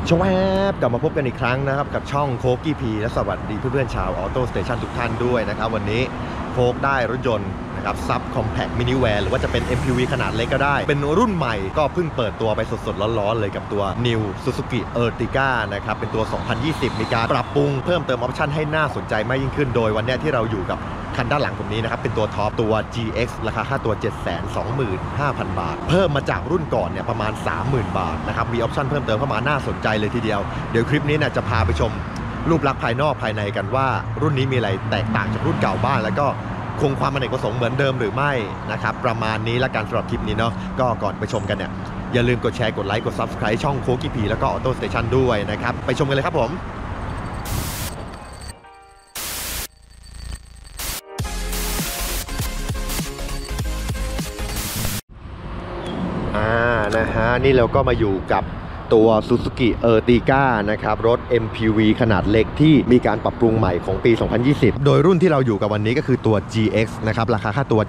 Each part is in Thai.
ชวบกลับมาพบกันอีกครั้งนะครับกับช่องโคกกี้พีและสวัสดีเพื่อนๆชาวออโต้สเตชันทุกท่านด้วยนะครับวันนี้โคกได้รถยนต์นะครับซับคอมแพคมินิแวนหรือว่าจะเป็น MPV ขนาดเล็กก็ได้เป็นรุ่นใหม่ก็เพิ่งเปิดตัวไปสดๆร้อนๆเลยกับตัว New Suzuki Ertiga นะครับเป็นตัว 2020 มีการปรับปรุงเพิ่มเติมออปชั่นให้น่าสนใจมากยิ่งขึ้นโดยวันนี้ที่เราอยู่กับคันด้านหลังผมนี้นะครับเป็นตัวท็อปตัว GX ราคาค่าตัว 725,000 บาทเพิ่มมาจากรุ่นก่อนเนี่ยประมาณ 30,000 บาทนะครับมีออปชั่นเพิ่มเติมเข้ามาน่าสนใจเลยทีเดียวเดี๋ยวคลิปนี้เนี่ยจะพาไปชมรูปลักษณ์ภายนอกภายในกันว่ารุ่นนี้มีอะไรแตกต่างจากรุ่นเก่าบ้างแล้วก็คงความอเนกประสงค์เหมือนเดิมหรือไม่นะครับประมาณนี้ละกันสำหรับคลิปนี้เนาะก็ก่อนไปชมกันเนี่ยอย่าลืมกดแชร์กดไลค์กด Subscribe ช่องโคกิพีแล้วก็ออโต้สเตชันด้วยนะครับไปชมกันเลยครับผมนะฮะนี่เราก็มาอยู่กับตัว Suzuki Ertiga นะครับรถ MPV ขนาดเล็กที่มีการปรับปรุงใหม่ของปี 2020 โดยรุ่นที่เราอยู่กับวันนี้ก็คือตัว GX นะครับราคาค่าตัว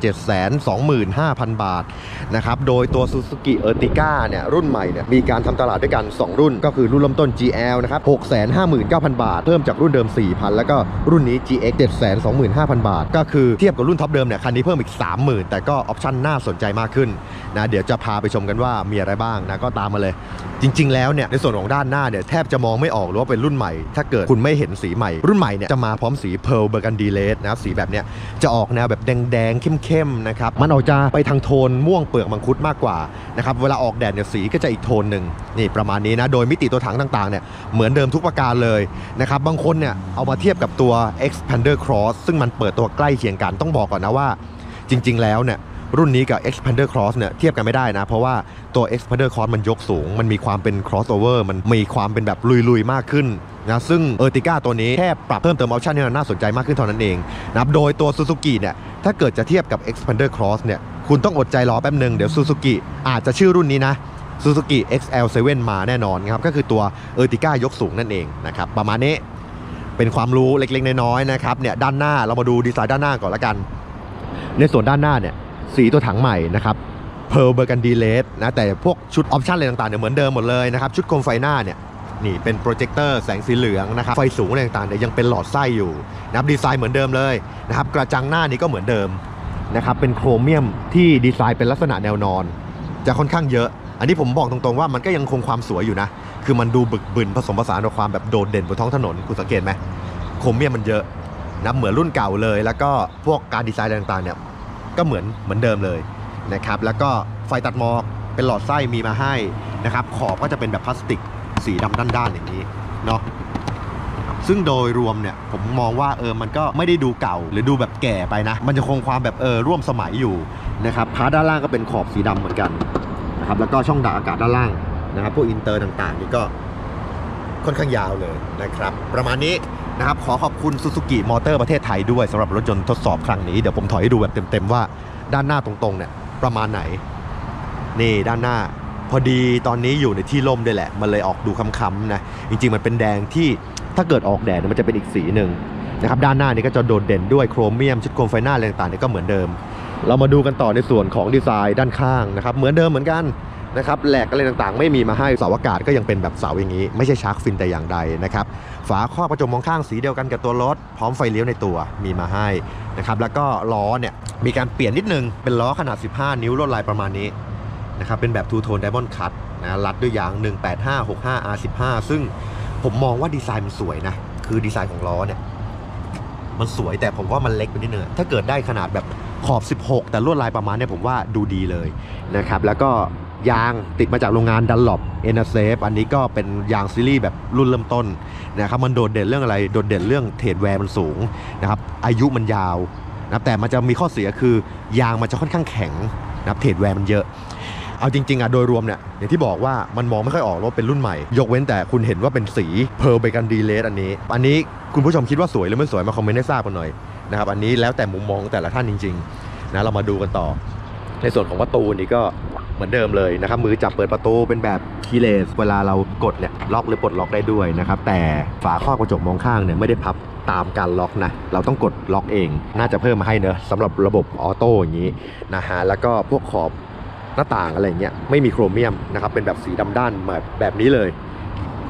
725,000 บาทนะครับโดยตัว Suzuki Ertiga เนี่ยรุ่นใหม่เนี่ยมีการทำตลาดด้วยกัน2รุ่นก็คือรุ่นเริ่มต้น GL นะครับ 659,000 บาทเพิ่มจากรุ่นเดิม 4,000 แล้วก็รุ่นนี้ GX 725,000 บาทก็คือเทียบกับรุ่นท็อปเดิมเนี่ยคันนี้เพิ่มอีก 30,000 แต่ก็ออปชั่นน่าสนใจมากขึ้นนะเดี๋ยวจะพาไปชมกันว่ามีอะไรบ้างนะก็ตามมาเลยจริงๆแล้วเนี่ยในส่วนของด้านหน้าเนี่ยแทบจะมองไม่ออกหรือว่าเป็นรุ่นใหม่ถ้าเกิดคุณไม่เห็นสีใหม่รุ่นใหม่เนี่ยจะมาพร้อมสี Pearl Burgundy Red นะครับสีแบบเนี้ยจะออกแนวแบบแดงๆเข้มๆนะครับมันออกจะไปทางโทนม่วงเปลือกมังคุดมากกว่านะครับเวลาออกแดดเนี่ยสีก็จะอีกโทนหนึ่งนี่ประมาณนี้นะโดยมิติตัวถังต่างๆเนี่ยเหมือนเดิมทุกประการเลยนะครับบางคนเนี่ยเอามาเทียบกับตัว Xpander Cross ซึ่งมันเปิดตัวใกล้เคียงกันต้องบอกก่อนนะว่าจริงๆแล้วเนี่ยรุ่นนี้กับ Xpander Cross เนี่ยเทียบกันไม่ได้นะเพราะว่าตัว Xpander Cross มันยกสูงมันมีความเป็น crossover มันมีความเป็นแบบลุยๆมากขึ้นนะซึ่ง Ertiga ตัวนี้แค่ปรับเพิ่มเติมออปชั่นให้มันน่าสนใจมากขึ้นเท่านั้นเองนะครับโดยตัว Suzuki เนี่ยถ้าเกิดจะเทียบกับ Xpander Cross เนี่ยคุณต้องอดใจรอแป๊บนึงเดี๋ยว Suzuki อาจจะชื่อรุ่นนี้นะ Suzuki XL7 มาแน่นอนครับก็คือตัว Ertiga ยกสูงนั่นเองนะครับประมาณนี้เป็นความรู้เล็กๆน้อยๆนะครับเนี่ยด้านหน้าเรามาดูดีไซน์ด้านหน้าก่อนละกันในส่วนด้านหน้าเนี่ยสีตัวถังใหม่นะครับ Pearl Burgundy Red นะแต่พวกชุดออปชั่นอะไรต่างๆเนี่ยเหมือนเดิมหมดเลยนะครับชุดโคมไฟหน้าเนี่ยนี่เป็นโปรเจคเตอร์แสงสีเหลืองนะครับไฟสูงอะไรต่างๆเนี่ยยังเป็นหลอดไส้อยู่นะครับดีไซน์เหมือนเดิมเลยนะครับกระจังหน้านี้ก็เหมือนเดิมนะครับเป็นโครเมียมที่ดีไซน์เป็นลักษณะแนวนอนจะค่อนข้างเยอะอันนี้ผมบอกตรงๆว่ามันก็ยังคงความสวยอยู่นะคือมันดูบึกบึนผสมผสานกับความแบบโดดเด่นบนท้องถนนคุณสังเกตไหมโครเมียมมันเยอะนะเหมือนรุ่นเก่าเลยแล้วก็พวกการดีไซน์ต่างๆเนี่ยก็เหมือนเดิมเลยนะครับแล้วก็ไฟตัดหมอกเป็นหลอดไส้มีมาให้นะครับขอบก็จะเป็นแบบพลาสติกสีดำด้านๆอย่างนี้เนาะซึ่งโดยรวมเนี่ยผมมองว่ามันก็ไม่ได้ดูเก่าหรือดูแบบแก่ไปนะมันจะคงความแบบร่วมสมัยอยู่นะครับพาร์ทด้านล่างก็เป็นขอบสีดำเหมือนกันนะครับแล้วก็ช่องดักอากาศด้านล่างนะครับพวกอินเตอร์ต่างๆนี่ก็ค่อนข้างยาวเลยนะครับประมาณนี้นะครับขอขอบคุณ Suzuki Motor ประเทศไทยด้วยสำหรับรถยนต์ทดสอบครั้งนี้เดี๋ยวผมถอยให้ดูแบบเต็มๆว่าด้านหน้าตรงๆเนี่ยประมาณไหนนี่ด้านหน้าพอดีตอนนี้อยู่ในที่ร่มด้วยแหละมันเลยออกดูค้ำๆนะจริงๆมันเป็นแดงที่ถ้าเกิดออกแดดมันจะเป็นอีกสีหนึ่งนะครับด้านหน้านี่ก็จะโดดเด่นด้วยโครเมียมชุดโคมไฟหน้าอะไรต่างๆนี่ก็เหมือนเดิมเรามาดูกันต่อในส่วนของดีไซน์ด้านข้างนะครับเหมือนเดิมเหมือนกันนะครับแหลกอะไรต่างๆไม่มีมาให้เสาอากาศก็ยังเป็นแบบเสาอย่างนี้ไม่ใช่ชาร์กฟินแต่อย่างใดนะครับฝาครอบกระจกมองข้างสีเดียวกันกับตัวรถพร้อมไฟเลี้ยวในตัวมีมาให้นะครับแล้วก็ล้อเนี่ยมีการเปลี่ยนนิดนึงเป็นล้อขนาด15 นิ้วลวดลายประมาณนี้นะครับเป็นแบบทูโทนไดมอนด์คัตนะรัดด้วยยาง 185/65 R15 ซึ่งผมมองว่าดีไซน์มันสวยนะคือดีไซน์ของล้อเนี่ยมันสวยแต่ผมว่ามันเล็กไปนิดนึงถ้าเกิดได้ขนาดแบบขอบ16แต่ลวดลายประมาณนี้ผมว่าดูดีเลยนะครับแล้วก็ยางติดมาจากโรงงานดันล็อปเอเนเซฟอันนี้ก็เป็นยางซีรีส์แบบรุ่นเริ่มต้นนะครับมันโดดเด่นเรื่องอะไรโดดเด่นเรื่องเทรดแวร์มันสูงนะครับอายุมันยาวนะแต่มันจะมีข้อเสียคือยางมันจะค่อนข้างแข็งนะครับเทรดแวร์มันเยอะเอาจริงๆโดยรวมเนี่ยอย่างที่บอกว่ามันมองไม่ค่อยออกว่าเป็นรุ่นใหม่ยกเว้นแต่คุณเห็นว่าเป็นสี Pearl Burgundy Red อันนี้คุณผู้ชมคิดว่าสวยหรือไม่สวยมาคอมเมนต์ให้ทราบกันหน่อยนะครับอันนี้แล้วแต่มุมมองแต่ละท่านจริงๆนะเรามาดูกันต่อในส่วนของประตูนี่ก็เหมือนเดิมเลยนะครับมือจับเปิดประตูเป็นแบบคีย์เลสเวลาเรากดเนี่ยล็อกหรือปลดล็อกได้ด้วยนะครับแต่ฝาครอบกระจกมองข้างเนี่ยไม่ได้พับตามการล็อกนะเราต้องกดล็อกเองน่าจะเพิ่มมาให้เนอะสำหรับระบบออโต้อย่างนี้นะฮะแล้วก็พวกขอบหน้าต่างอะไรเงี้ยไม่มีโครเมียมนะครับเป็นแบบสีดำด้านแบบนี้เลย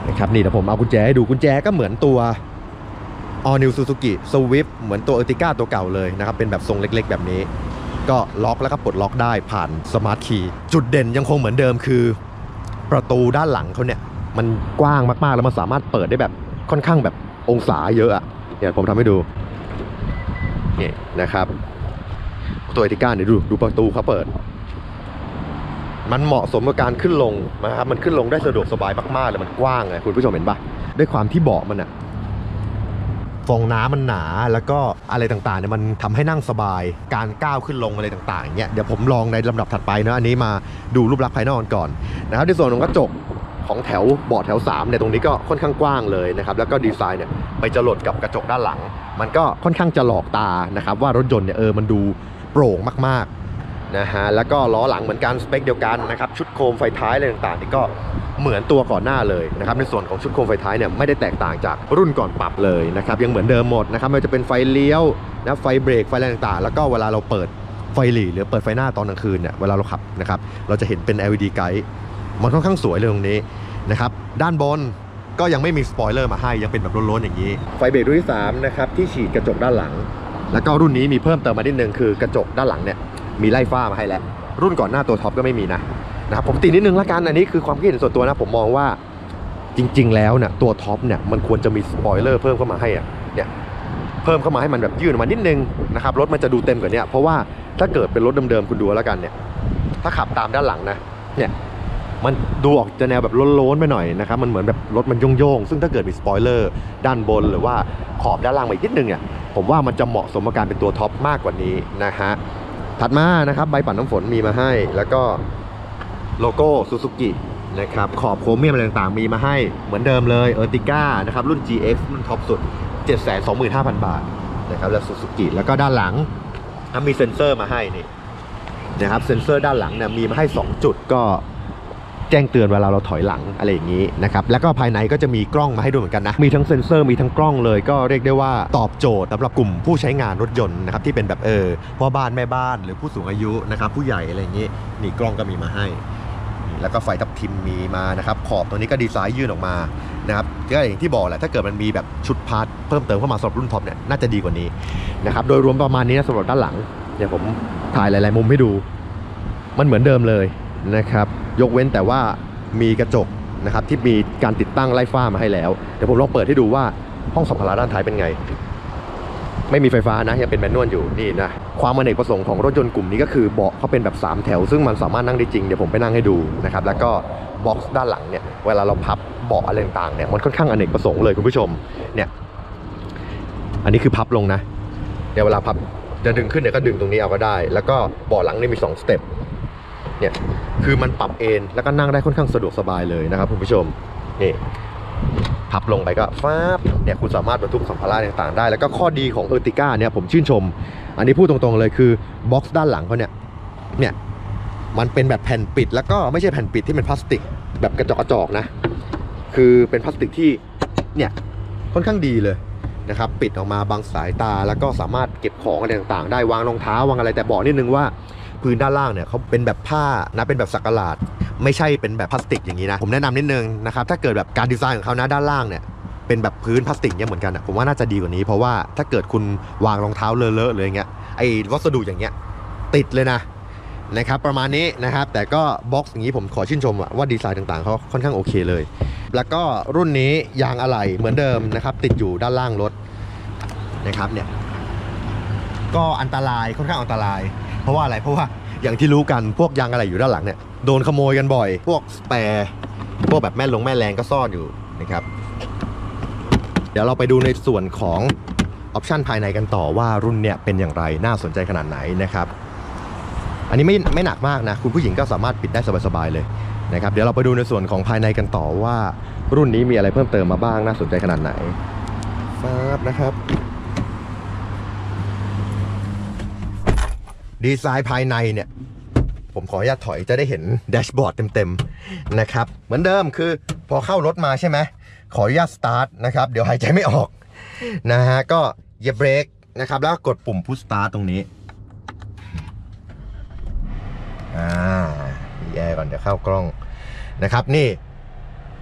นะครับนี่เดี๋ยวผมเอากุญแจให้ดูกุญแจก็เหมือนตัว All New Suzuki Swift เหมือนตัว Ertiga ตัวเก่าเลยนะครับเป็นแบบทรงเล็กๆแบบนี้ก็ล็อกแล้วก็ปลดล็อกได้ผ่านสมาร์ทคีย์จุดเด่นยังคงเหมือนเดิมคือประตูด้านหลังเขาเนี่ยมันกว้างมากๆแล้วมันสามารถเปิดได้แบบค่อนข้างแบบองศาเยอะอะเนี่ยผมทำให้ดูนี่นะครับตัว Ertiga เนี่ยดูประตูเขาเปิดมันเหมาะสมกับการขึ้นลงนะครับมันขึ้นลงได้สะดวกสบายมากๆเลยมันกว้างไงคุณผู้ชมเห็นปะด้วยความที่เบาะมันอะฟองน้ำมันหนาแล้วก็อะไรต่างๆเนี่ยมันทำให้นั่งสบายการก้าวขึ้นลงอะไรต่างๆอย่างเงี้ยเดี๋ยวผมลองในลำดับถัดไปนะอันนี้มาดูรูปลักษณ์ภายนอกก่อนนะครับในส่วนของกระจกของแถวเบาะแถว3เนี่ยตรงนี้ก็ค่อนข้างกว้างเลยนะครับแล้วก็ดีไซน์เนี่ยไปจรดกับกระจกด้านหลังมันก็ค่อนข้างจะหลอกตานะครับว่ารถยนต์เนี่ยมันดูโปร่งมากๆนะฮะแล้วก็ล้อหลังเหมือนกันสเปคเดียวกันนะครับชุดโคมไฟท้ายอะไรต่างๆนี่ก็เหมือนตัวก่อนหน้าเลยนะครับในส่วนของชุดโคมไฟท้ายเนี่ยไม่ได้แตกต่างจากรุ่นก่อนปรับเลยนะครับยังเหมือนเดิมหมดนะครับไม่ว่าจะเป็นไฟเลี้ยวนะไฟเบรกไฟอะไรต่างๆแล้วก็เวลาเราเปิดไฟหลีหรือเปิดไฟหน้าตอนกลางคืนเนี่ยเวลาเราขับนะครับเราจะเห็นเป็น LED ไกด์มันค่อนข้างสวยเลยตรงนี้นะครับด้านบนก็ยังไม่มีสปอยเลอร์มาให้ยังเป็นแบบล้นๆอย่างนี้ไฟเบรกรุ่นที่3นะครับที่ฉีดกระจกด้านหลังแล้วก็รุ่นนี้มีเพิ่มเติมมานิดนึงคือกระจกด้านหลังเนี่ยมีไล่ฝ้ามาให้แล้วรุ่นก่อนหน้าตัวท็อปก็ไม่มีนะครับผมตินิดนึงละกันอันนี้คือความคิดเห็นส่วนตัวนะผมมองว่าจริงๆแล้วเนี่ยตัวท็อปเนี่ยมันควรจะมีสปอยเลอร์เพิ่มเข้ามาให้เนี่ยเพิ่มเข้ามาให้มันแบบยื่นออกมานิดนึงนะครับรถมันจะดูเต็มกว่านี้เพราะว่าถ้าเกิดเป็นรถเดิมๆคุณดูแล้วกันเนี่ยถ้าขับตามด้านหลังนะเนี่ยมันดูออกจะแนวแบบโล้นๆไปหน่อยนะครับมันเหมือนแบบรถมันโยงๆซึ่งถ้าเกิดมีสปอยเลอร์ด้านบนหรือว่าขอบด้านล่างมาอีกนิดนึงเนี่ยผมว่ามันจะเหมาะสมกับการเป็นตัวท็อปมากกว่านี้นะฮะถัดมานะครับใบปัดน้ำฝนมีมาให้แล้วก็โลโก้ซูซูกินะครับขอบโครเมียมอะไรต่างๆมีมาให้เหมือนเดิมเลย Ertiga นะครับรุ่น GX รุ่นท็อปสุด 725,000 บาทนะครับแล้วซูซูกิแล้วก็ด้านหลังมีเซ็นเซอร์มาให้นี่นะครับเซ็นเซอร์ด้านหลังเนี่ยมีมาให้2จุดก็แจ้งเตือนเวลาเราถอยหลังอะไรอย่างนี้นะครับแล้วก็ภายในก็จะมีกล้องมาให้ด้วยเหมือนกันนะมีทั้งเซ็นเซอร์มีทั้งกล้องเลยก็เรียกได้ว่าตอบโจทย์สำหรับกลุ่มผู้ใช้งานรถยนต์นะครับที่เป็นแบบพ่อบ้านแม่บ้านหรือผู้สูงอายุนะครับผู้ใหญ่อะไรอย่างนี้นี่กล้องก็มีมาให้แล้วก็ไฟทับทิมมีมานะครับขอบตัวนี้ก็ดีไซน์ยื่นออกมานะครับก็อย่างที่บอกแหละถ้าเกิดมันมีแบบชุดพาร์ทเพิ่มเติมเข้ามาสำหรับรุ่นท็อปเนี่ยน่าจะดีกว่านี้นะครับโดยรวมประมาณนี้นะสำหรับด้านหลังเดี๋ยวผมถ่ายหลายๆมุมให้ดูมันเหมือนเดิมเลยนะครับยกเว้นแต่ว่ามีกระจกนะครับที่มีการติดตั้งไล่ฝ้ามาให้แล้วเดี๋ยวผมลองเปิดให้ดูว่าห้องสัมภาระด้านท้ายเป็นไงไม่มีไฟฟ้านะยังเป็นแมนนวลอยู่นี่นะความอเนกประสงค์ของรถยนต์กลุ่มนี้ก็คือเบาะเขาเป็นแบบ3แถวซึ่งมันสามารถนั่งได้จริงเดี๋ยวผมไปนั่งให้ดูนะครับแล้วก็บ็อกซ์ด้านหลังเนี่ยเวลาเราพับเบาะอะไรต่างๆเนี่ยมันค่อนข้างอเนกประสงค์เลยคุณผู้ชมเนี่ยอันนี้คือพับลงนะเดี๋ยวเวลาพับจะดึงขึ้นเนี่ยก็ดึงตรงนี้เอาก็ได้แล้วก็เบาะหลังนี่มี2สเต็ปเนี่ยคือมันปรับเอนแล้วก็นั่งได้ค่อนข้างสะดวกสบายเลยนะครับคุณผู้ชมนี่พับลงไปก็ฟ้าเนี่ยคุณสามารถบรรทุกสัมภาระต่างๆได้แล้วก็ข้อดีของ Ertiga เนี่ยผมชื่นชมอันนี้พูดตรงๆเลยคือบ็อกซ์ด้านหลังเขาเนี่ยมันเป็นแบบแผ่นปิดแล้วก็ไม่ใช่แผ่นปิดที่เป็นพลาสติกแบบกระจอกนะคือเป็นพลาสติกที่เนี่ยค่อนข้างดีเลยนะครับปิดออกมาบังสายตาแล้วก็สามารถเก็บของอะไรต่างๆได้วางรองเท้าวางอะไรแต่บอกนิดนึงว่าพื้นด้านล่างเนี่ยเขาเป็นแบบผ้านะเป็นแบบสักหลาดไม่ใช่เป็นแบบพลาสติกอย่างนี้นะผมแนะนำนิดนึงนะครับถ้าเกิดแบบการดีไซน์ของเขานะด้านล่างเนี่ยเป็นแบบพื้นพลาสติกเนี่ยเหมือนกันผมว่าน่าจะดีกว่านี้เพราะว่าถ้าเกิดคุณวางรองเท้าเลอะๆเลยอย่างเงี้ยไอ้วัสดุอย่างเงี้ยติดเลยนะครับประมาณนี้นะครับแต่ก็บ็อกซ์อย่างนี้ผมขอชื่นชมว่าดีไซน์ต่างๆเขาค่อนข้างโอเคเลยแล้วก็รุ่นนี้ยางอะไหล่เหมือนเดิมนะครับติดอยู่ด้านล่างรถนะครับเนี่ยก็อันตรายค่อนข้างอันตรายเพราะว่าอะไรเพราะว่าอย่างที่รู้กันพวกยางอะไหล่อยู่ด้านหลังเนี่ยโดนขโมยกันบ่อยพวกสแปร์พวกแบบแม่แรงก็ซ่อนอยู่นะครับเดี๋ยวเราไปดูในส่วนของออปชันภายในกันต่อว่ารุ่นเนี่ยเป็นอย่างไรน่าสนใจขนาดไหนนะครับอันนี้ไม่หนักมากนะคุณผู้หญิงก็สามารถปิดได้สบายๆเลยนะครับเดี๋ยวเราไปดูในส่วนของภายในกันต่อว่ารุ่นนี้มีอะไรเพิ่มเติมมาบ้างน่าสนใจขนาดไหนฟ้าบนะครับดีไซน์ภายในเนี่ยผมขออนุญาตถอยจะได้เห็นแดชบอร์ดเต็มๆนะครับเหมือนเดิมคือพอเข้ารถมาใช่ไหมขออนุญาตสตาร์ทนะครับเดี๋ยวหายใจไม่ออกนะฮะก็เหยียบเบรกนะครับแล้วกดปุ่มพุชสตาร์ทตรงนี้มีแอร์ก่อนเดี๋ยวเข้ากล้องนะครับนี่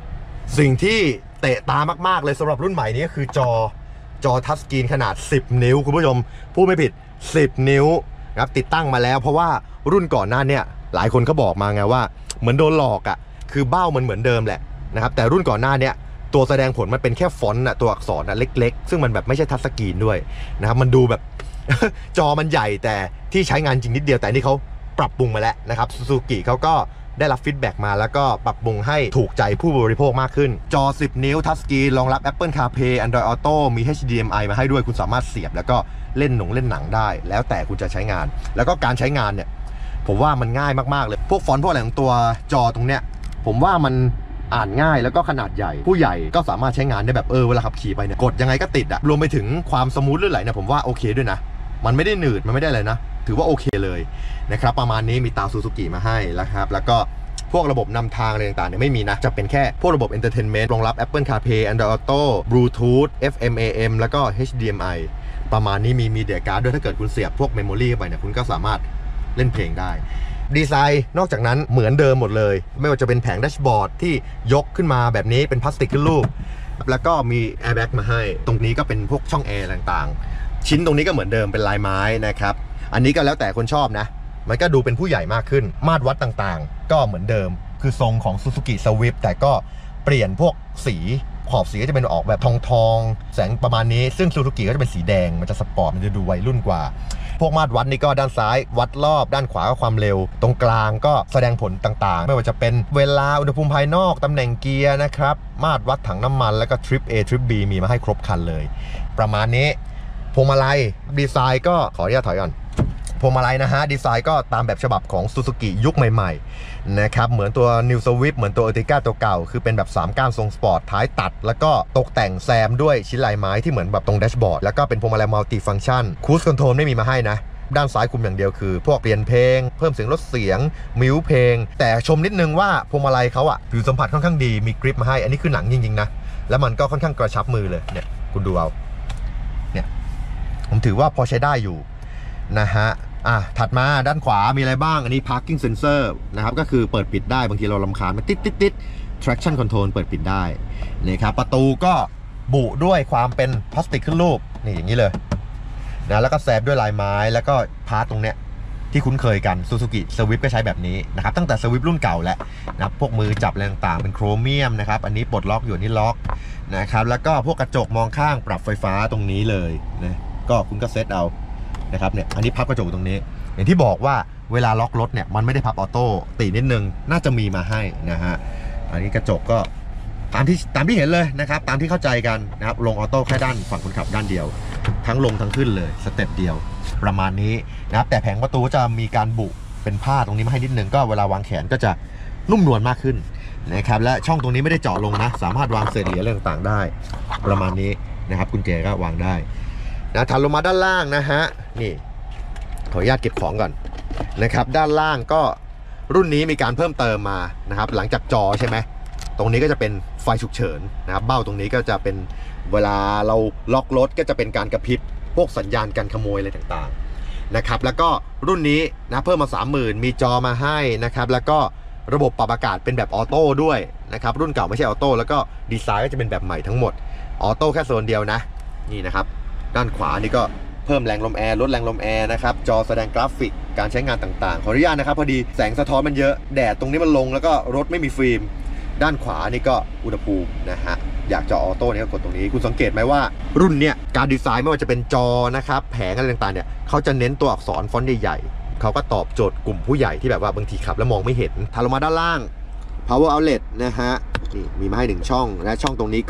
สิ่งที่เตะตามากๆเลยสำหรับรุ่นใหม่นี้ก็คือจอทัชสกรีนขนาด10 นิ้วคุณผู้ชมพูดไม่ผิด10 นิ้วนะครับติดตั้งมาแล้วเพราะว่ารุ่นก่อนหน้าเนี่ยหลายคนเขาบอกมาไงว่าเหมือนโดนหลอกอ่ะคือเบ้ามันเหมือนเดิมแหละนะครับแต่รุ่นก่อนหน้าเนี่ยตัวแสดงผลมันเป็นแค่ฟอนต์นะตัวอักษรนะเล็กๆซึ่งมันแบบไม่ใช่ทัชสกรีนด้วยนะครับมันดูแบบ จอมันใหญ่แต่ที่ใช้งานจริงนิดเดียวแต่นี่เขาปรับปรุงมาแล้วนะครับซูซูกิเขาก็ได้รับฟีดแบ็กมาแล้วก็ปรับปรุงให้ถูกใจผู้บริโภคมากขึ้นจอ10 นิ้วทัชสกรีนรองรับ Apple CarPlay Android Auto มี HDMI มาให้ด้วยคุณสามารถเสียบแล้วก็เล่นหนังได้แล้วแต่คุณจะใช้งานแล้วก็การใช้งานเนี่ยผมว่ามันง่ายมากๆเลยพวกฟอนต์พวกอะไรของตัวจอตรงเนี้ยผมว่ามันอ่านง่ายแล้วก็ขนาดใหญ่ผู้ใหญ่ก็สามารถใช้งานได้แบบเวลาขับขี่ไปเนี่ยกดยังไงก็ติดอะรวมไปถึงความสมูทลื่นไหลเนี่ยผมว่าโอเคด้วยนะมันไม่ได้หนืดมันไม่ได้อะไรนะถือว่าโอเคเลยนะครับประมาณนี้มีตาซูซูกิมาให้แล้วครับแล้วก็พวกระบบนำทางอะไรต่างๆเนี่ยไม่มีนะจะเป็นแค่พวกระบบ Entertainment รองรับ Apple CarPlay Android Auto Bluetooth FM AM แล้วก็ HDMI ประมาณนี้มีMedia Cardด้วยถ้าเกิดคุณเสียบพวก Memory เข้าไปเนี่ยคุณก็สามารถเล่นเพลงได้ดีไซน์นอกจากนั้นเหมือนเดิมหมดเลยไม่ว่าจะเป็นแผงแดชบอร์ดที่ยกขึ้นมาแบบนี้เป็นพลาสติกขึ้นรูปแล้วก็มีแอร์แบ็กมาให้ตรงนี้ก็เป็นพวกช่องแอร์ต่างๆชิ้นตรงนี้ก็เหมือนเดิมเป็นลายไม้นะครับอันนี้ก็แล้วแต่คนชอบนะมันก็ดูเป็นผู้ใหญ่มากขึ้นมาตรวัดต่างๆก็เหมือนเดิมคือทรงของ Suzuki Swift แต่ก็เปลี่ยนพวกสีขอบสีก็จะเป็นออกแบบทองแสงประมาณนี้ซึ่ง Suzuki ก็จะเป็นสีแดงมันจะสปอร์ตมันจะดูวัยรุ่นกว่าพวกมาตรวัดนี่ก็ด้านซ้ายวัดรอบด้านขวาก็ความเร็วตรงกลางก็แสดงผลต่างๆไม่ว่าจะเป็นเวลาอุณหภูมิภายนอกตำแหน่งเกียร์นะครับมาตรวัดถังน้ำมันแล้วก็ทริป A ทริป B มีมาให้ครบคันเลยประมาณนี้พวงมาลัยดีไซน์ก็ขออนุญาตถอยก่อนพวงมาลัยนะฮะดีไซน์ก็ตามแบบฉบับของ Suzuki ยุคใหม่ๆนะครับเหมือนตัว New Swift เหมือนตัว Ertiga ตัวเก่าคือเป็นแบบ3ก้านทรงสปอร์ตท้ายตัดแล้วก็ตกแต่งแซมด้วยชิ้นลายไม้ที่เหมือนแบบตรงแดชบอร์ดแล้วก็เป็นพวงมาลัยมัลติฟังก์ชันครูซคอนโทรลไม่มีมาให้นะด้านซ้ายคุมอย่างเดียวคือพวกเปลี่ยนเพลงเพิ่มเสียงลดเสียงมิวเพลงแต่ชมนิดนึงว่าพวงมาลัยเขาอะผิวสัมผัสค่อนข้างดีมีกริปมาให้อันนี้คือหนังจริงๆนะแล้วมันก็ค่อนข้างกระชับมือเลยเนี่ยคุณดูเอาเนี่ยผมถือว่าพอใช้ได้อยู่นะฮะถัดมาด้านขวามีอะไรบ้างอันนี้ parking sensor นะครับก็คือเปิดปิดได้บางทีเรารำคาญมันติด traction control เปิดปิดได้นี่ครับประตูก็บุด้วยความเป็นพลาสติกขึ้นรูปนี่อย่างนี้เลยนะแล้วก็แซมด้วยลายไม้แล้วก็พาร์ตตรงเนี้ยที่คุ้นเคยกัน Suzuki Swift ก็ใช้แบบนี้นะครับตั้งแต่ Swift รุ่นเก่าแหละนะพวกมือจับอะไรต่างๆเป็นโครเมียมนะครับอันนี้ปลดล็อกอยู่นี่ล็อกนะครับแล้วก็พวกกระจกมองข้างปรับไฟฟ้าตรงนี้เลยนะก็คุณก็เซตเอานะครับเนี่ยอันนี้พับกระจกตรงนี้อย่างที่บอกว่าเวลาล็อกรถเนี่ยมันไม่ได้พับออโต้ตีนิดนึงน่าจะมีมาให้นะฮะอันนี้กระจกก็ตามที่เห็นเลยนะครับตามที่เข้าใจกันนะครับลงออโต้แค่ด้านฝั่งคนขับด้านเดียวทั้งลงทั้งขึ้นเลยสเต็ปเดียวประมาณนี้นะครับแต่แผงประตูจะมีการบุเป็นผ้าตรงนี้มาให้นิดนึงก็เวลาวางแขนก็จะนุ่มนวลมากขึ้นนะครับและช่องตรงนี้ไม่ได้เจาะลงนะสามารถวางเศษเหรียญอะไรต่างๆได้ประมาณนี้นะครับกุญแจก็วางได้นะถัดลงมาด้านล่างนะฮะนี่ขออนุญาตเก็บของก่อนนะครับด้านล่างก็รุ่นนี้มีการเพิ่มเติมมานะครับหลังจากจอใช่ไหมตรงนี้ก็จะเป็นไฟฉุกเฉินนะครับเบ้าตรงนี้ก็จะเป็นเวลาเราล็อกรถก็จะเป็นการกระพริบพวกสัญญาณการขโมยอะไรต่างๆนะครับแล้วก็รุ่นนี้นะเพิ่มมา 30,000 มีจอมาให้นะครับแล้วก็ระบบปรับอากาศเป็นแบบออโต้ด้วยนะครับรุ่นเก่าไม่ใช่ออโต้แล้วก็ดีไซน์ก็จะเป็นแบบใหม่ทั้งหมดออโต้แค่โซนเดียวนะนี่นะครับด้านขวานี่ก็เพิ่มแรงลมแอร์ลดแรงลมแอร์นะครับจอแสดงกราฟิกการใช้งานต่างๆขออนุญาตนะครับพอดีแสงสะท้อนมันเยอะแดดตรงนี้มันลงแล้วก็รถไม่มีฟิล์มด้านขวานี่ก็อุณหภูมินะฮะอยากจอออโต้นี่ก็กดตรงนี้คุณสังเกตไหมว่ารุ่นเนี้ยการดีไซน์ไม่ว่าจะเป็นจอนะครับแผงอะไรต่างๆเนี่ยเขาจะเน้นตัวอักษรฟอนต์ใหญ่ๆเขาก็ตอบโจทย์กลุ่มผู้ใหญ่ที่แบบว่าบางทีขับแล้วมองไม่เห็นถัดลงมาด้านล่าง power outlet นะฮะนี่มีมาให้1ช่องและช่องตรงนี้ก็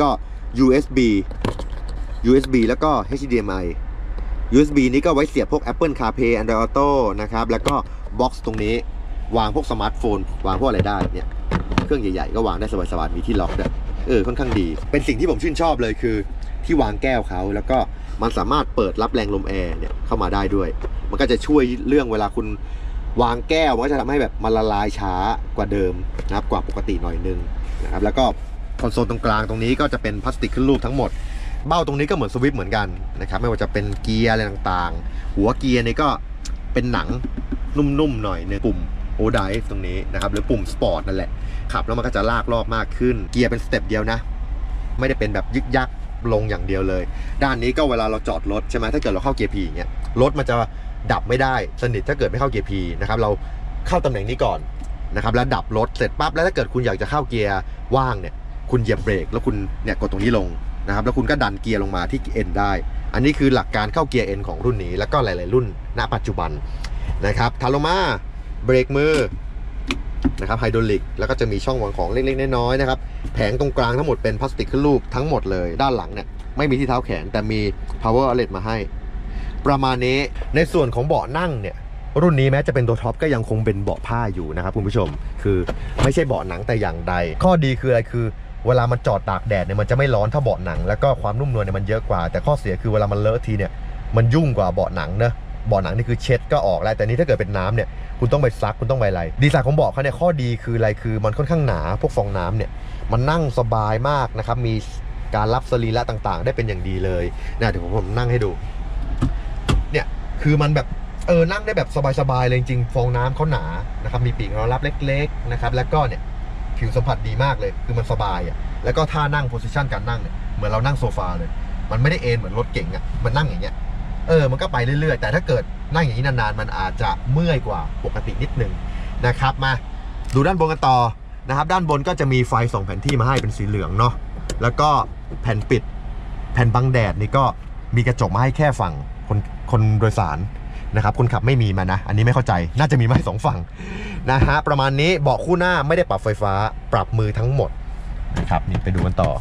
USB แล้วก็ HDMI USB นี้ก็ไว้เสียบพวก Apple CarPlay Android Auto นะครับแล้วก็บ็อกซ์ตรงนี้วางพวกสมาร์ทโฟนวางพวกอะไรได้เนี่ยเครื่องใหญ่ๆก็วางได้สบายๆมีที่ล็อกด้วยค่อนข้างดีเป็นสิ่งที่ผมชื่นชอบเลยคือที่วางแก้วเขาแล้วก็มันสามารถเปิดรับแรงลมแอร์เนี่ยเข้ามาได้ด้วยมันก็จะช่วยเรื่องเวลาคุณวางแก้วมันก็จะทำให้แบบมันละลายช้ากว่าเดิมนะครับกว่าปกติหน่อยนึงนะครับแล้วก็คอนโซลตรงกลางตรงนี้ก็จะเป็นพลาสติกขึ้นรูปทั้งหมดเบ้าตรงนี้ก็เหมือนสวิฟต์เหมือนกันนะครับไม่ว่าจะเป็นเกียร์อะไรต่างๆหัวเกียร์นี่ก็เป็นหนังนุ่มๆหน่อยในปุ่มโอไดฟ์ตรงนี้นะครับหรือปุ่มสปอร์ตนั่นแหละขับแล้วมันก็จะลากรอบมากขึ้นเกียร์เป็นสเต็ปเดียวนะไม่ได้เป็นแบบยึกยักลงอย่างเดียวเลยด้านนี้ก็เวลาเราจอดรถใช่ไหมถ้าเกิดเราเข้าเกียร์ P อย่างเงี้ยรถมันจะดับไม่ได้สนิทถ้าเกิดไม่เข้าเกียร์ P นะครับเราเข้าตำแหน่งนี้ก่อนนะครับแล้วดับรถเสร็จปั๊บแล้วถ้าเกิดคุณอยากจะเข้าเกียร์ว่างเนี่ยคุณเหยียบเบรกแล้วคุณเนี่ยกดตรงนี้ลงนะครับแล้วคุณก็ดันเกียร์ลงมาที่ N ได้อันนี้คือหลักการเข้าเกียร์ N ของรุ่นนี้แล้วก็หลายๆรุ่นณปัจจุบันนะครับถัดลงมาเบรกมือนะครับไฮดรอลิกแล้วก็จะมีช่องวางของเล็กๆน้อยๆนะครับแผงตรงกลางทั้งหมดเป็นพลาสติกขึ้นรูปทั้งหมดเลยด้านหลังเนี่ยไม่มีที่เท้าแขนแต่มี power outlet มาให้ประมาณนี้ในส่วนของเบาะนั่งเนี่ยรุ่นนี้แม้จะเป็นตัวท็อปก็ยังคงเป็นเบาะผ้าอยู่นะครับคุณผู้ชมคือไม่ใช่เบาะหนังแต่อย่างใดข้อดีคืออะไรคือเวลามันจอดตากแดดเนี่ยมันจะไม่ร้อนเท่าเบาะหนังแล้วก็ความนุ่มนวลเนี่ยมันเยอะกว่าแต่ข้อเสียคือเวลามันเลอะทีเนี่ยมันยุ่งกว่าเบาะหนังนะเบาะหนังนี่คือเช็ดก็ออกแล้วแต่นี้ถ้าเกิดเป็นน้ำเนี่ยคุณต้องไปซักคุณต้องไปอะไรดีไซน์ของเบาะเขาเนี่ยข้อดีคืออะไรคือมันค่อนข้างหนาพวกฟองน้ำเนี่ยมันนั่งสบายมากนะครับมีการรับสรีระต่างๆได้เป็นอย่างดีเลยนะเดี๋ยวผมนั่งให้ดูเนี่ยคือมันแบบนั่งได้แบบสบายๆเลยจริงๆฟองน้ำเขาหนานะครับมีปีกรองรับเล็กๆนะครับแล้วก็เนี่ยผิวสัมผัสดีมากเลยคือมันสบายอ่ะแล้วก็ท่านั่งโพสิชันการนั่งเนี่ยเหมือนเรานั่งโซฟาเลยมันไม่ได้เอนเหมือนรถเก๋งอ่ะมันนั่งอย่างเงี้ยมันก็ไปเรื่อยๆแต่ถ้าเกิดนั่งอย่างนี้นานๆมันอาจจะเมื่อยกว่าปกตินิดนึงนะครับมาดูด้านบนกันต่อนะครับด้านบนก็จะมีไฟ2แผ่นที่มาให้เป็นสีเหลืองเนาะแล้วก็แผ่นปิดแผ่นบังแดดนี่ก็มีกระจกมาให้แค่ฝั่งคนโดยสารนะครับคนขับไม่มีมานะอันนี้ไม่เข้าใจน่าจะมีมาให้2ฝั่งนะฮะประมาณนี้เบาะคู่หน้าไม่ได้ปรับไฟฟ้าปรับมือทั้งหมดนะครับนี่ไปดูกันต่อ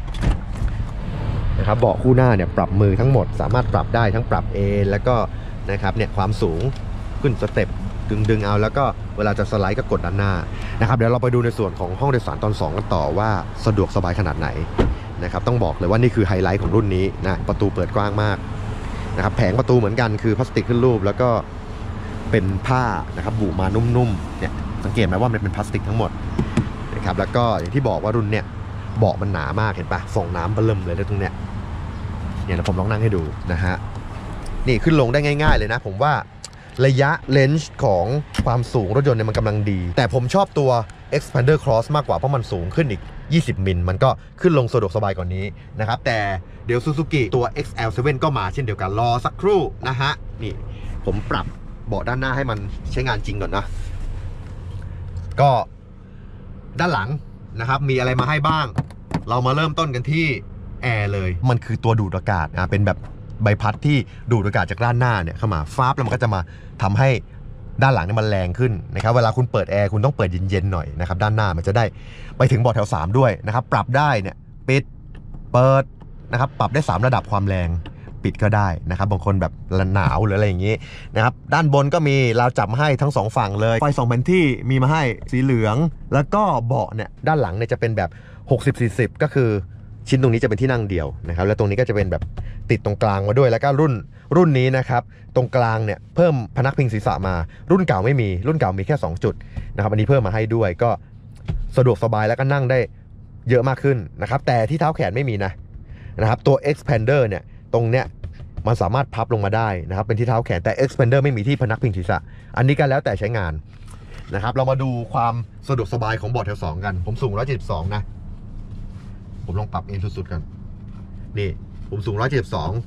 นะครับเบาะคู่หน้าเนี่ยปรับมือทั้งหมดสามารถปรับได้ทั้งปรับเอนแล้วก็นะครับเนี่ยความสูงขึ้นสเต็ปดึงเอาแล้วก็เวลาจะสไลด์ก็กดด้านหน้านะครับเดี๋ยวเราไปดูในส่วนของห้องโดยสารตอน2กันต่อว่าสะดวกสบายขนาดไหนนะครับต้องบอกเลยว่านี่คือไฮไลท์ของรุ่นนี้นะประตูเปิดกว้างมากนะครับแผงประตูเหมือนกันคือพลาสติกขึ้นรูปแล้วก็เป็นผ้านะครับบุมานุ่มๆเนี่ยสังเกตไหมว่ามันเป็นพลาสติกทั้งหมดนะครับแล้วก็อย่างที่บอกว่ารุ่นเนี่ยเบาะมันหนามากเห็นปะฟองน้ำเบิ่มเลยตรงเนี้ยเนี่ยผมลองนั่งให้ดูนะฮะนี่ขึ้นลงได้ง่ายๆเลยนะผมว่าระยะเลนส์ของความสูงรถยนต์เนี่ยมันกำลังดีแต่ผมชอบตัว Expander Cross มากกว่าเพราะมันสูงขึ้นอีก20มิลมันก็ขึ้นลงสะดวกสบายกว่านี้นะครับแต่เดี๋ยว Suzuki ตัว XL7 ก็มาเช่นเดียวกันรอสักครู่นะฮะนี่ผมปรับเบาะด้านหน้าให้มันใช้งานจริงก่อนนะก็ด้านหลังนะครับมีอะไรมาให้บ้างเรามาเริ่มต้นกันที่แอร์เลยมันคือตัวดูดอากาศเป็นแบบใบพัดที่ดูดอากาศจากด้านหน้าเนี่ยเข้ามาฟ้าแล้วมันก็จะมาทำให้ด้านหลังเนี่ยมันแรงขึ้นนะครับเวลาคุณเปิดแอร์คุณต้องเปิดเย็นๆหน่อยนะครับด้านหน้ามันจะได้ไปถึงเบาะแถว3ด้วยนะครับปรับได้เนี่ยปิดเปิดนะครับปรับได้3ระดับความแรงปิดก็ได้นะครับบางคนแบบหนาวหรืออะไรอย่างนี้นะครับด้านบนก็มีเราจับมาให้ทั้ง2ฝั่งเลยไฟ2แผ่นที่มีมาให้สีเหลืองแล้วก็เบาะเนี่ยด้านหลังเนี่ยจะเป็นแบบ60-40ก็คือชิ้นตรงนี้จะเป็นที่นั่งเดียวนะครับแล้วตรงนี้ก็จะเป็นแบบติดตรงกลางมาด้วยแล้วก็รุ่นนี้นะครับตรงกลางเนี่ยเพิ่มพนักพิงศีรษะมารุ่นเก่าไม่มีรุ่นเก่ามีแค่2จุดนะครับอันนี้เพิ่มมาให้ด้วยก็สะดวกสบายแล้วก็นั่งได้เยอะมากขึ้นนะครับแต่ที่เท้าแขนไม่มีนะครับตัว Expander เนี่ยตรงเนี้ยมันสามารถพับลงมาได้นะครับเป็นที่เท้าแขนแต่ Expander ไม่มีที่พนักพิงศีรษะอันนี้ก็แล้วแต่ใช้งานนะครับเรามาดูความสะดวกสบายของเบาะแถว2กันผมสูง172นะผมลองปรับเอนสุดๆกันนี่ผมสูง172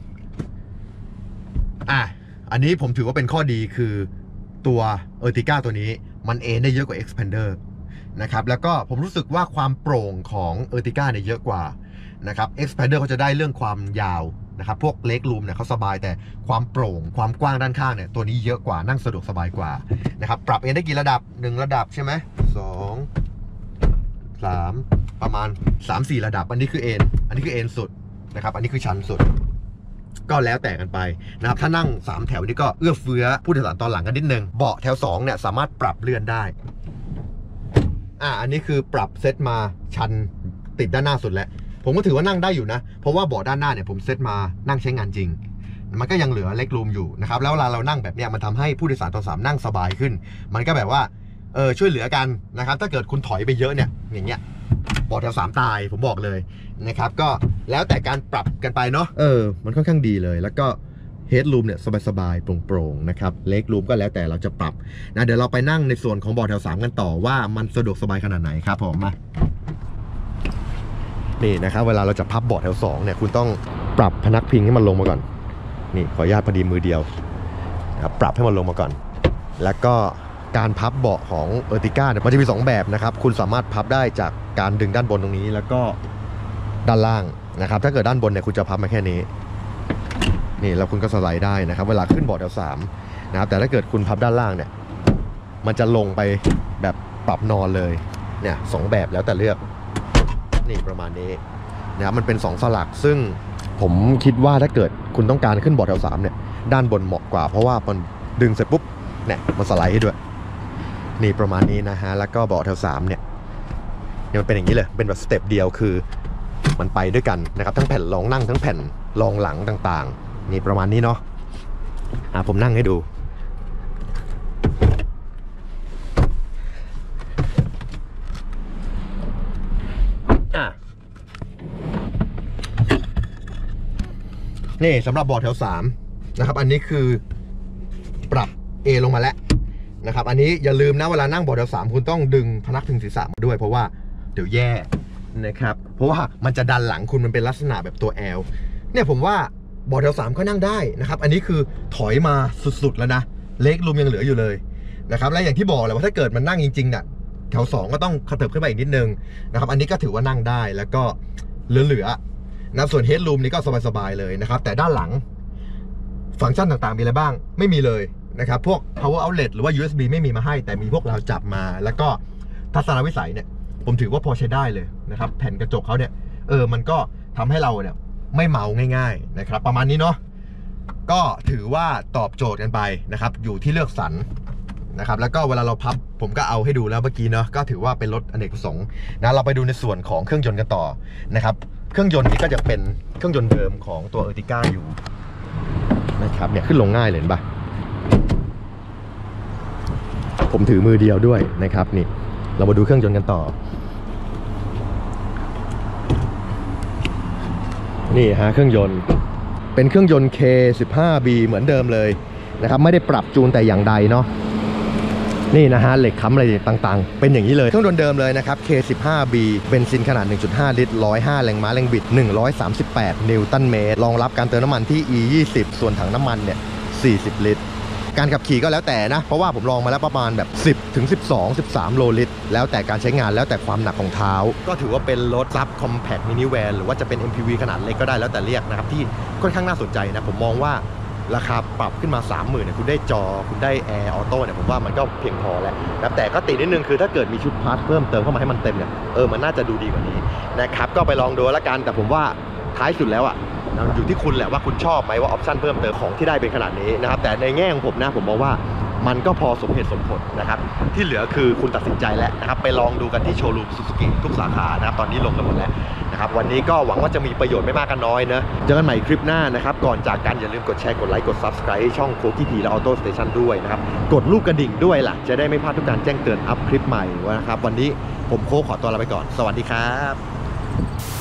อันนี้ผมถือว่าเป็นข้อดีคือตัว Ertiga ตัวนี้มันเอนได้เยอะกว่า Expander นะครับแล้วก็ผมรู้สึกว่าความโปร่งของ Ertiga เนี่ยเยอะกว่านะครับ Expander เขาจะได้เรื่องความยาวนะครับพวกเล็กรูมเนี่ยเขาสบายแต่ความโปร่งความกว้างด้านข้างเนี่ยตัวนี้เยอะกว่านั่งสะดวกสบายกว่านะครับปรับเอนได้กี่ระดับ1ระดับใช่ไหม2 3ประมาณ 3-4 ระดับอันนี้คือเอนสุดนะครับอันนี้คือชันสุดก็แล้วแต่กันไปนะครับถ้านั่ง3แถวนี้ก็เอื้อเฟื้อผู้โดยสารตอนหลังกันนิดนึงเบาะแถว2เนี่ยสามารถปรับเลื่อนได้อันนี้คือปรับเซตมาชันติดด้านหน้าสุดแล้วผมก็ถือว่านั่งได้อยู่นะเพราะว่าเบาะด้านหน้าเนี่ยผมเซตมานั่งใช้งานจริงมันก็ยังเหลือเล็กรูมอยู่นะครับแล้วเวลาเรานั่งแบบเนี้ยมันทำให้ผู้โดยสารตอน3นั่งสบายขึ้นมันก็แบบว่าช่วยเหลือกันนะครับถ้าเกิดคุณถอยไปเยอะเนี่ยอย่างเงี้ยเบาะแถว3ตายผมบอกเลยนะครับก็แล้วแต่การปรับกันไปเนาะมันค่อนข้างดีเลยแล้วก็เฮดรูมเนี่ยสบายๆโปร่งๆนะครับเล็กรูมก็แล้วแต่เราจะปรับนะเดี๋ยวเราไปนั่งในส่วนของเบาะแถว3กันต่อว่ามันสะดวกสบายขนาดไหนครับผมมานี่นะครับเวลาเราจะพับเบาะแถว2เนี่ยคุณต้องปรับพนักพิงให้มันลงมาก่อนนี่ขออนุญาตพอดีมือเดียวนะครับปรับให้มันลงมาก่อนแล้วก็การพับเบาะของเออร์ติก้าเนี่ยมันจะมี2แบบนะครับคุณสามารถพับได้จากการดึงด้านบนตรงนี้แล้วก็ด้านล่างนะครับถ้าเกิดด้านบนเนี่ยคุณจะพับมาแค่นี้นี่แล้วคุณก็สไลด์ได้นะครับเวลาขึ้นเบาะแถว3นะครับแต่ถ้าเกิดคุณพับด้านล่างเนี่ยมันจะลงไปแบบปรับนอนเลยเนี่ย2แบบแล้วแต่เลือกนี่ประมาณนี้นะครับมันเป็น2สลักซึ่งผมคิดว่าถ้าเกิดคุณต้องการขึ้นเบาะแถว3เนี่ยด้านบนเหมาะกว่าเพราะว่ามันดึงเสร็จปุ๊บเนี่ยมันสไลด์ให้ด้วยนี่ประมาณนี้นะฮะแล้วก็เบาะแถว3เนี่ยมันเป็นอย่างนี้เลยเป็นแบบสเต็ปเดียวคือมันไปด้วยกันนะครับทั้งแผ่นรองนั่งทั้งแผ่นรองหลังต่างๆนี่ประมาณนี้เนาะผมนั่งให้ดูนี่สำหรับเบาะแถว3นะครับอันนี้คือปรับ A ลงมาแล้วนะครับอันนี้อย่าลืมนะเวลานั่งเบาะแถว3คุณต้องดึงพนักพิงศีรษะมาด้วยเพราะว่าเดี๋ยวแย่นะครับเพราะว่ามันจะดันหลังคุณมันเป็นลักษณะแบบตัว L เนี่ยผมว่าเบาะแถว3ก็นั่งได้นะครับอันนี้คือถอยมาสุดๆแล้วนะเล็กรูมยังเหลืออยู่เลยนะครับและอย่างที่บอกเลยว่าถ้าเกิดมันนั่งจริงๆเนี่ยแถว2ก็ต้องขยับขึ้นไปอีกนิดนึงนะครับอันนี้ก็ถือว่านั่งได้แล้วก็เหลือนะส่วนเฮดรูมนี่ก็สบายๆเลยนะครับแต่ด้านหลังฟังก์ชันต่างๆมีอะไรบ้างไม่มีเลยนะครับพวก power outlet หรือว่า USB ไม่มีมาให้แต่มีพวกราวจับมาแล้วก็ทัศนวิสัยเนี่ยผมถือว่าพอใช้ได้เลยนะครับแผ่นกระจกเขาเนี่ยมันก็ทำให้เราเนี่ยไม่เมาง่ายๆนะครับประมาณนี้เนาะก็ถือว่าตอบโจทย์กันไปนะครับอยู่ที่เลือกสรรนะครับแล้วก็เวลาเราพับผมก็เอาให้ดูแล้วเมื่อกี้เนาะก็ถือว่าเป็นรถอเนกประสงค์นะเราไปดูในส่วนของเครื่องยนต์กันต่อนะครับเครื่องยนต์นี้ก็จะเป็นเครื่องยนต์เดิมของตัว Ertiga อยู่นะครับเนี่ยขึ้นลงง่ายเลยเห็นปะผมถือมือเดียวด้วยนะครับนี่เรามาดูเครื่องยนต์กันต่อนี่ฮะเครื่องยนต์เป็นเครื่องยนต์ K15B เหมือนเดิมเลยนะครับไม่ได้ปรับจูนแต่อย่างใดเนาะนี่นะฮะเหล็กค้ำอะไรต่างๆเป็นอย่างนี้เลยเครื่องยนต์เดิมเลยนะครับ K15B เบนซินขนาด 1.5 ลิตร105แรงม้าแรงบิด138นิวตันเมตรรองรับการเติมน้ำมันที่ E20 ส่วนถังน้ำมันเนี่ย40ลิตรการขับขี่ก็แล้วแต่นะเพราะว่าผมลองมาแล้วประมาณแบบ10ถึง12 13โลลิตรแล้วแต่การใช้งานแล้วแต่ความหนักของเท้าก็ถือว่าเป็นรถซับคอมแพคมินิแวนหรือว่าจะเป็น MPV ขนาดเล็กก็ได้แล้วแต่เรียกนะครับที่ค่อนข้างน่าสนใจนะผมมองว่าราคาปรับขึ้นมา 30,000 เนี่ยคุณได้จอคุณได้แอร์ออโต้เนี่ยผมว่ามันก็เพียงพอแล้วนะแต่ก็ติดนิดนึงคือถ้าเกิดมีชุดพาร์ทเพิ่มเติมเข้ามาให้มันเต็มเนี่ยมันน่าจะดูดีกว่านี้นะครับก็ไปลองดูแล้วกันแต่ผมว่าท้ายสุดแล้วอ่ะอยู่ที่คุณแหละว่าคุณชอบไหมว่าออปชั่นเพิ่มเติมของที่ได้เป็นขนาดนี้นะครับแต่ในแง่ของผมนะผมมองว่ามันก็พอสมเหตุสมผลนะครับที่เหลือคือคุณตัดสินใจแล้วนะครับไปลองดูกันที่โชว์รูมซูซูกิทุกสาขานะครับตอนนี้ลงกันหมดแล้วนะครับวันนี้ก็หวังว่าจะมีประโยชน์ไม่มากก็น้อยนะเจอกันใหม่คลิปหน้านะครับก่อนจากกันอย่าลืมกดแชร์กดไลค์กด Subscribe ช่องโคกี้ทีและออโต้สเตชันด้วยนะครับกดรูปกระดิ่งด้วยล่ะจะได้ไม่พลาดทุกการแจ้งเตือนอัพคลิปใหม่นะครับวันนี้ผมโค้ชขอตัวลาไปก่อนสวัสดีครับ